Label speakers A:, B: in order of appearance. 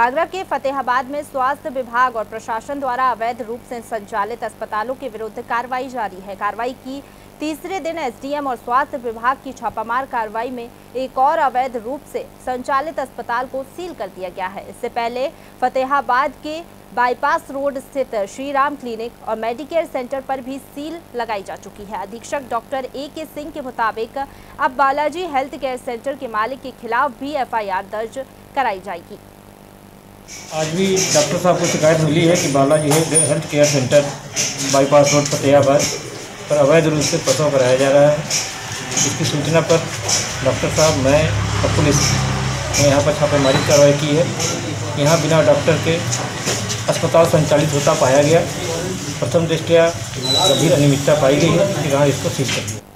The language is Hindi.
A: आगरा के फतेहाबाद में स्वास्थ्य विभाग और प्रशासन द्वारा अवैध रूप से संचालित अस्पतालों के विरुद्ध कार्रवाई जारी है। कार्रवाई की तीसरे दिन एसडीएम और स्वास्थ्य विभाग की छापामार कार्रवाई में एक और अवैध रूप से संचालित अस्पताल को सील कर दिया गया है। इससे पहले फतेहाबाद के बाईपास रोड स्थित श्री राम क्लिनिक और मेडिकेयर सेंटर पर भी सील लगाई जा चुकी है। अधीक्षक डॉक्टर ए.के. सिंह के मुताबिक अब बालाजी हेल्थ केयर सेंटर के मालिक के खिलाफ भी एफआईआर दर्ज कराई जाएगी।
B: आज भी डॉक्टर साहब को शिकायत मिली है कि Balaji health care centre bypass road Fatehabad पर अवैध रूप से प्रसव कराया जा रहा है। इसकी सूचना पर डॉक्टर साहब, मैं और पुलिस ने यहाँ पर छापेमारी कार्रवाई की है। यहाँ बिना डॉक्टर के अस्पताल संचालित होता पाया गया। प्रथम दृष्टया गंभीर अनियमितता पाई गई है, यहाँ इसको सील कर दिया।